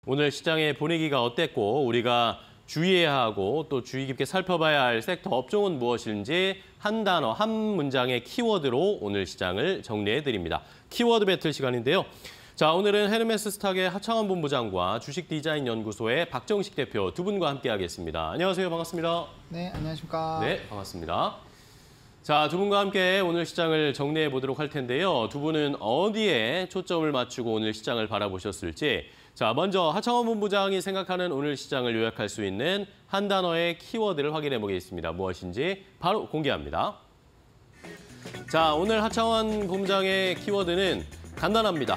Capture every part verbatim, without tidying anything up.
오늘 시장의 분위기가 어땠고 우리가 주의해야 하고 또 주의 깊게 살펴봐야 할 섹터 업종은 무엇인지 한 단어, 한 문장의 키워드로 오늘 시장을 정리해드립니다. 키워드 배틀 시간인데요. 자, 오늘은 헤르메스 스탁의 하창원 본부장과 주식디자인연구소의 박정식 대표 두 분과 함께하겠습니다. 안녕하세요. 반갑습니다. 네, 안녕하십니까. 네, 반갑습니다. 자, 두 분과 함께 오늘 시장을 정리해 보도록 할 텐데요. 두 분은 어디에 초점을 맞추고 오늘 시장을 바라보셨을지. 자, 먼저 하창원 본부장이 생각하는 오늘 시장을 요약할 수 있는 한 단어의 키워드를 확인해 보겠습니다. 무엇인지 바로 공개합니다. 자, 오늘 하창원 본부장의 키워드는 간단합니다.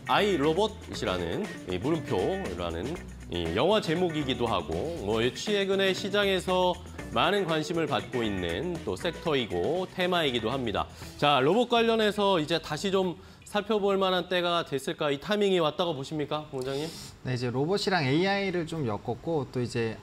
아이로봇이라는 이 물음표라는 이 영화 제목이기도 하고 뭐 최근에 시장에서 많은 관심을 받고 있는 또 섹터이고 테마이기도 합니다. 자, 로봇 관련해서 이제 다시 좀 살펴볼 만한 때가 됐을까? 이 타이밍이 왔다고 보십니까, 본부장님? 네, 이제 로봇이랑 에이아이를 좀 엮었고 또 이제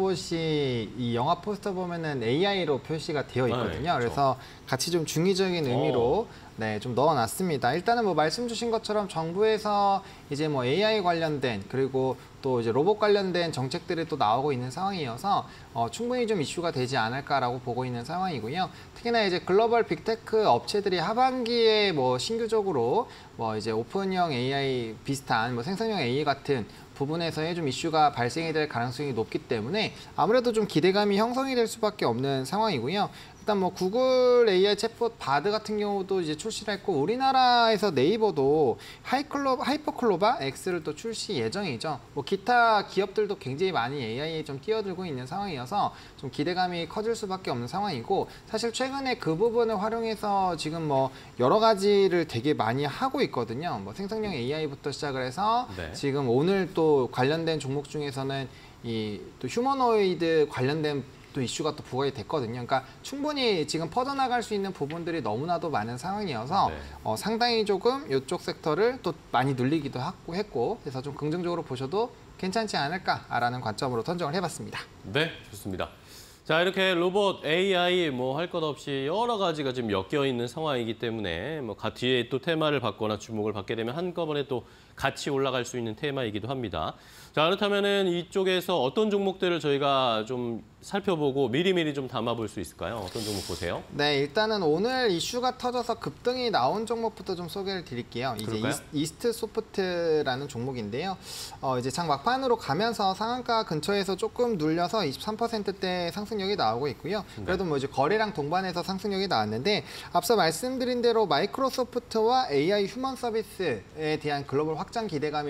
아이로봇이 이 영화 포스터 보면은 에이아이로 표시가 되어 있거든요. 네, 그렇죠. 그래서 같이 좀 중의적인 의미로 오. 네, 좀 넣어놨습니다. 일단은 뭐 말씀 주신 것처럼 정부에서 이제 뭐 에이아이 관련된 그리고 또 이제 로봇 관련된 정책들이 또 나오고 있는 상황이어서 어, 충분히 좀 이슈가 되지 않을까라고 보고 있는 상황이고요. 특히나 이제 글로벌 빅테크 업체들이 하반기에 뭐 신규적으로 뭐 이제 오픈형 에이아이 비슷한 뭐 생성형 에이아이 같은 부분에서의 좀 이슈가 발생이 될 가능성이 높기 때문에 아무래도 좀 기대감이 형성이 될 수밖에 없는 상황이고요. 일단 뭐 구글 에이아이 챗봇 바드 같은 경우도 이제 출시를 했고 우리나라에서 네이버도 하이클로, 하이퍼클로바 X를 또 출시 예정이죠. 뭐 기타 기업들도 굉장히 많이 에이아이에 좀 뛰어들고 있는 상황이어서 좀 기대감이 커질 수밖에 없는 상황이고 사실 최근에 그 부분을 활용해서 지금 뭐 여러 가지를 되게 많이 하고 있거든요. 뭐 생성형 에이아이부터 시작을 해서 네. 지금 오늘 또 관련된 종목 중에서는 이 또 휴머노이드 관련된 또 이슈가 또 부각이 됐거든요. 그러니까 충분히 지금 퍼져나갈 수 있는 부분들이 너무나도 많은 상황이어서 네. 어, 상당히 조금 이쪽 섹터를 또 많이 눌리기도 하고 했고 그래서 좀 긍정적으로 보셔도 괜찮지 않을까라는 관점으로 선정을 해봤습니다. 네, 좋습니다. 자, 이렇게 로봇, 에이아이 뭐 할 것 없이 여러 가지가 지금 엮여 있는 상황이기 때문에 뭐 뒤에 또 테마를 받거나 주목을 받게 되면 한꺼번에 또 같이 올라갈 수 있는 테마이기도 합니다. 자, 그렇다면은 이쪽에서 어떤 종목들을 저희가 좀 살펴보고 미리미리 좀 담아볼 수 있을까요? 어떤 종목 보세요? 네, 일단은 오늘 이슈가 터져서 급등이 나온 종목부터 좀 소개를 드릴게요. 이제 이스, 이스트 소프트라는 종목인데요. 어, 이제 장 막판으로 가면서 상한가 근처에서 조금 눌려서 이십삼 퍼센트대 상승력이 나오고 있고요. 그래도 뭐 이제 거래량 동반해서 상승력이 나왔는데 앞서 말씀드린 대로 마이크로소프트와 에이아이 휴먼 서비스에 대한 글로벌 확장 기대감이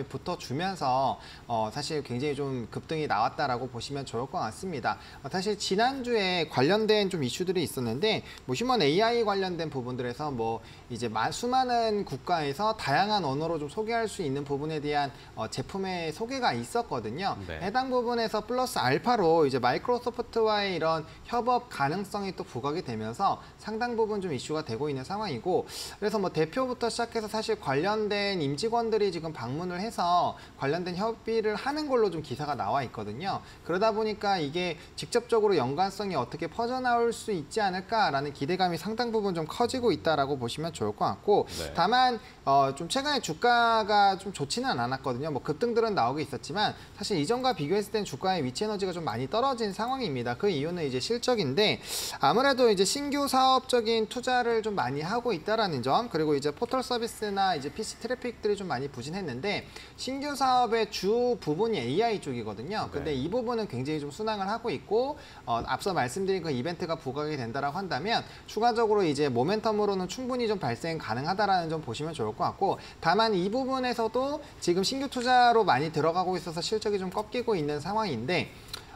붙어주면서 어, 사실 굉장히 좀 급등이 나왔다라고 보시면 좋을 것 같습니다. 사실 지난주에 관련된 좀 이슈들이 있었는데 뭐 휴먼 에이아이 관련된 부분들에서 뭐 이제 수많은 국가에서 다양한 언어로 좀 소개할 수 있는 부분에 대한 어, 제품의 소개가 있었거든요. 네. 해당 부분에서 플러스 알파로 이제 마이크로소프트와의 이런 협업 가능성이 또 부각이 되면서 상당 부분 좀 이슈가 되고 있는 상황이고 그래서 뭐 대표부터 시작해서 사실 관련된 임직원들이 지금 방문을 해서 관련된 협의를 하는 걸로 좀 기사가 나와 있거든요. 그러다 보니까 이게 직접적으로 연관성이 어떻게 퍼져나올 수 있지 않을까라는 기대감이 상당 부분 좀 커지고 있다라고 보시면 좋을 것 같고 네. 다만 어, 좀 최근에 주가가 좀 좋지는 않았거든요. 뭐 급등들은 나오고 있었지만 사실 이전과 비교했을 땐 주가의 위치 에너지가 좀 많이 떨어진 상황입니다. 그 이유는 이제 실적인데 아무래도 이제 신규 사업적인 투자를 좀 많이 하고 있다라는 점 그리고 이제 포털 서비스나 이제 피씨 트래픽들이 좀 많이 부진했는데 신규 사업의 주 부분이 에이아이 쪽이거든요. 근데 네. 이 부분은 굉장히 좀 순항을 하고 있고 어, 앞서 말씀드린 그 이벤트가 부각이 된다라고 한다면 추가적으로 이제 모멘텀으로는 충분히 좀 발생 가능하다라는 점 보시면 좋을 것 같고 다만 이 부분에서도 지금 신규 투자로 많이 들어가고 있어서 실적이 좀 꺾이고 있는 상황인데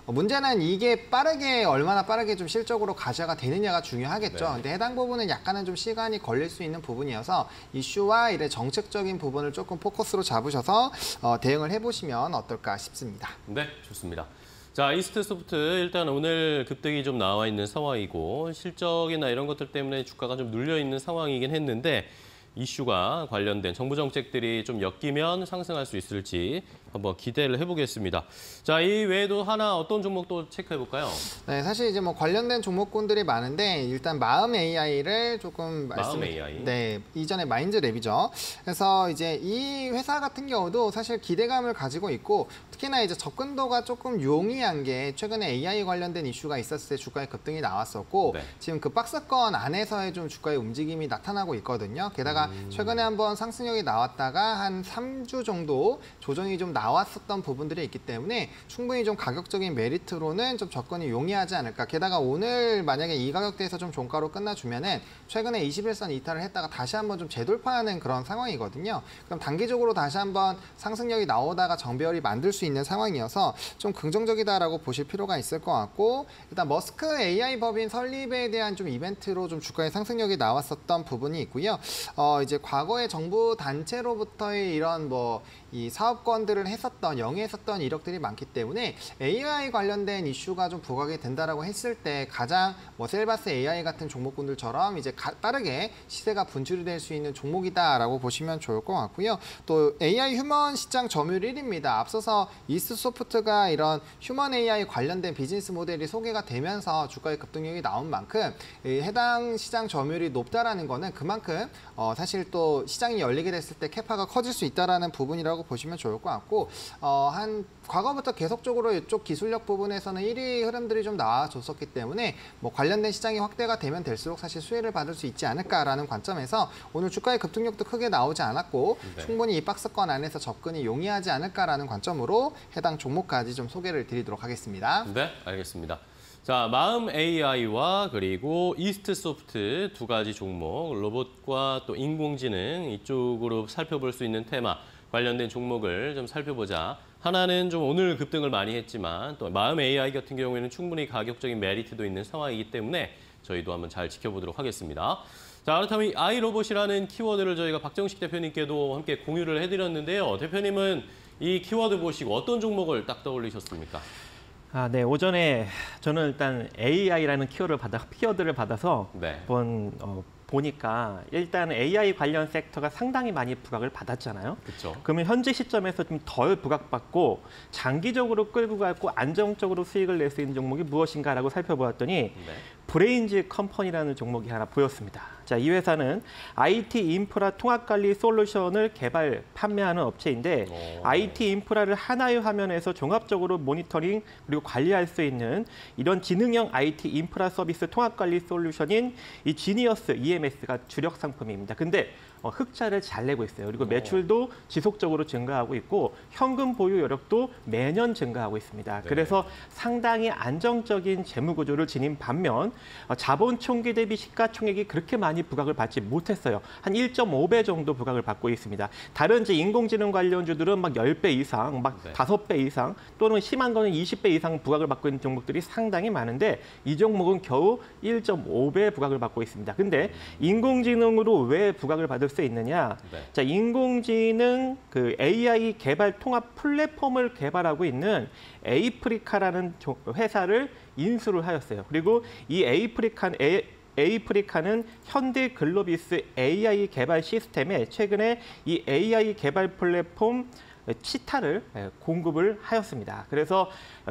문제는 이게 빠르게 얼마나 빠르게 좀 실적으로 가셔가 되느냐가 중요하겠죠. 네. 근데 해당 부분은 약간은 좀 시간이 걸릴 수 있는 부분이어서 이슈와 이래 정책적인 부분을 조금 포커스로 잡으셔서 어, 대응을 해보시면 어떨까 싶습니다. 네, 좋습니다. 자, 이스트 소프트 일단 오늘 급등이 좀 나와 있는 상황이고 실적이나 이런 것들 때문에 주가가 좀 눌려 있는 상황이긴 했는데 이슈가 관련된 정부 정책들이 좀 엮이면 상승할 수 있을지 한번 기대를 해보겠습니다. 자, 이 외에도 하나 어떤 종목 또 체크해볼까요? 네, 사실 이제 뭐 관련된 종목군들이 많은데 일단 마음 에이아이를 조금 말씀. 마음 에이아이. 네, 이전에 마인드랩이죠. 그래서 이제 이 회사 같은 경우도 사실 기대감을 가지고 있고 특히나 이제 접근도가 조금 용이한 게 최근에 에이아이 관련된 이슈가 있었을 때 주가의 급등이 나왔었고 네. 지금 그 박스권 안에서의 좀 주가의 움직임이 나타나고 있거든요. 게다가 음. 최근에 한번 상승력이 나왔다가 한 삼 주 정도 조정이 좀 나왔었던 부분들이 있기 때문에 충분히 좀 가격적인 메리트로는 좀 접근이 용이하지 않을까. 게다가 오늘 만약에 이 가격대에서 좀 종가로 끝나주면은 최근에 이십일선 이탈을 했다가 다시 한번 좀 재돌파하는 그런 상황이거든요. 그럼 단기적으로 다시 한번 상승력이 나오다가 정배열이 만들 수 있는 상황이어서 좀 긍정적이다라고 보실 필요가 있을 것 같고 일단 머스크 에이아이 법인 설립에 대한 좀 이벤트로 좀 주가의 상승력이 나왔었던 부분이 있고요. 어 이제 과거에 정부 단체로부터의 이런 뭐 이 사업권들을 했었던 영위했었던 이력들이 많기 때문에 에이아이 관련된 이슈가 좀 부각이 된다라고 했을 때 가장 뭐 셀바스 에이아이 같은 종목군들처럼 이제 가, 빠르게 시세가 분출이 될 수 있는 종목이다라고 보시면 좋을 것 같고요. 또 에이아이 휴먼 시장 점유율 일 위입니다. 앞서서 이스트소프트가 이런 휴먼 에이아이 관련된 비즈니스 모델이 소개가 되면서 주가의 급등력이 나온 만큼 이 해당 시장 점유율이 높다라는 거는 그만큼 어, 사실 또 시장이 열리게 됐을 때 캐파가 커질 수 있다라는 부분이라고 보시면 좋을 것 같고 어, 한 과거부터 계속적으로 이쪽 기술력 부분에서는 일 위 흐름들이 좀 나와줬었기 때문에 뭐 관련된 시장이 확대가 되면 될수록 사실 수혜를 받을 수 있지 않을까라는 관점에서 오늘 주가의 급등력도 크게 나오지 않았고 네. 충분히 이 박스권 안에서 접근이 용이하지 않을까라는 관점으로 해당 종목까지 좀 소개를 드리도록 하겠습니다. 네, 알겠습니다. 자, 마음 에이아이와 그리고 이스트소프트 두 가지 종목, 로봇과 또 인공지능 이쪽으로 살펴볼 수 있는 테마 관련된 종목을 좀 살펴보자. 하나는 좀 오늘 급등을 많이 했지만 또 마음 에이아이 같은 경우에는 충분히 가격적인 메리트도 있는 상황이기 때문에 저희도 한번 잘 지켜보도록 하겠습니다. 자, 그렇다면 이 아이로봇이라는 키워드를 저희가 박정식 대표님께도 함께 공유를 해드렸는데요. 대표님은 이 키워드 보시고 어떤 종목을 딱 떠올리셨습니까? 아, 네. 오전에 저는 일단 에이아이라는 키워드를 받아, 키워드를 받아서 네. 한번 어, 보니까 일단 에이아이 관련 섹터가 상당히 많이 부각을 받았잖아요. 그렇죠. 그러면 현재 시점에서 좀 덜 부각받고 장기적으로 끌고 가고 안정적으로 수익을 낼 수 있는 종목이 무엇인가라고 살펴보았더니 네. 브레인즈 컴퍼니라는 종목이 하나 보였습니다. 자, 이 회사는 아이티 인프라 통합관리 솔루션을 개발, 판매하는 업체인데 오. 아이티 인프라를 하나의 화면에서 종합적으로 모니터링 그리고 관리할 수 있는 이런 지능형 아이티 인프라 서비스 통합관리 솔루션인 이 지니어스 이엠에스가 주력 상품입니다. 근데 어, 흑자를 잘 내고 있어요. 그리고 매출도 지속적으로 증가하고 있고 현금 보유 여력도 매년 증가하고 있습니다. 네. 그래서 상당히 안정적인 재무 구조를 지닌 반면 어, 자본 총기 대비 시가총액이 그렇게 많이 부각을 받지 못했어요. 한 일 점 오 배 정도 부각을 받고 있습니다. 다른 이제 인공지능 관련주들은 막 십 배 이상, 막 네. 다섯 배 이상 또는 심한 거는 이십 배 이상 부각을 받고 있는 종목들이 상당히 많은데 이 종목은 겨우 일 점 오 배 부각을 받고 있습니다. 근데 인공지능으로 왜 부각을 받을 수 있느냐? 네. 자, 인공지능 그 에이아이 개발 통합 플랫폼을 개발하고 있는 에이프리카라는 회사를 인수를 하였어요. 그리고 이 에이프리카 에이프리카는 현대 글로비스 에이아이 개발 시스템에 최근에 이 에이아이 개발 플랫폼 치타를 공급을 하였습니다. 그래서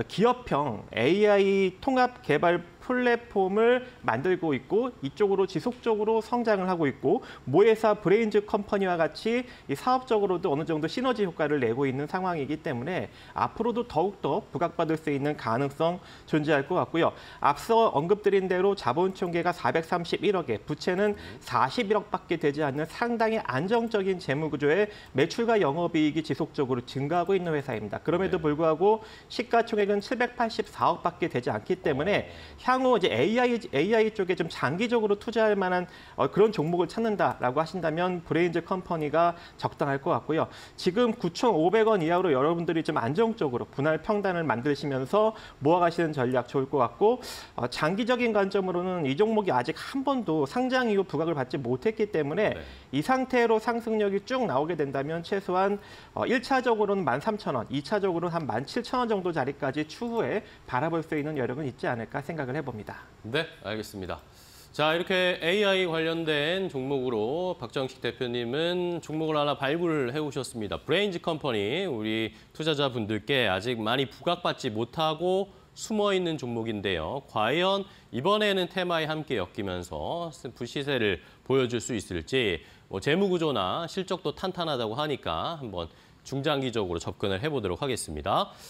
기업형 에이아이 통합 개발 플랫폼을 만들고 있고 이쪽으로 지속적으로 성장을 하고 있고 모회사 브레인즈 컴퍼니와 같이 이 사업적으로도 어느 정도 시너지 효과를 내고 있는 상황이기 때문에 앞으로도 더욱더 부각받을 수 있는 가능성 존재할 것 같고요. 앞서 언급드린 대로 자본 총계가 사백삼십일억에 부채는 사십일억밖에 되지 않는 상당히 안정적인 재무 구조에 매출과 영업이익이 지속적으로 증가하고 있는 회사입니다. 그럼에도 네. 불구하고 시가총액은 칠백팔십사억밖에 되지 않기 때문에 향후 이제 에이아이 에이아이 쪽에 좀 장기적으로 투자할 만한 어, 그런 종목을 찾는다라고 하신다면 브레인즈 컴퍼니가 적당할 것 같고요. 지금 구천오백 원 이하로 여러분들이 좀 안정적으로 분할 평단을 만드시면서 모아가시는 전략 좋을 것 같고 어, 장기적인 관점으로는 이 종목이 아직 한 번도 상장 이후 부각을 받지 못했기 때문에 네. 이 상태로 상승력이 쭉 나오게 된다면 최소한 어, 일 차적으로는 만 삼천 원, 이 차적으로는 한 만 칠천 원 정도 자리까지 추후에 바라볼 수 있는 여력은 있지 않을까 생각을 해봅니다. 네, 알겠습니다. 자, 이렇게 에이아이 관련된 종목으로 박정식 대표님은 종목을 하나 발굴을 해오셨습니다. 브레인즈 컴퍼니, 우리 투자자분들께 아직 많이 부각받지 못하고 숨어있는 종목인데요. 과연 이번에는 테마에 함께 엮이면서 시세를 보여줄 수 있을지, 뭐 재무구조나 실적도 탄탄하다고 하니까 한번 중장기적으로 접근을 해보도록 하겠습니다.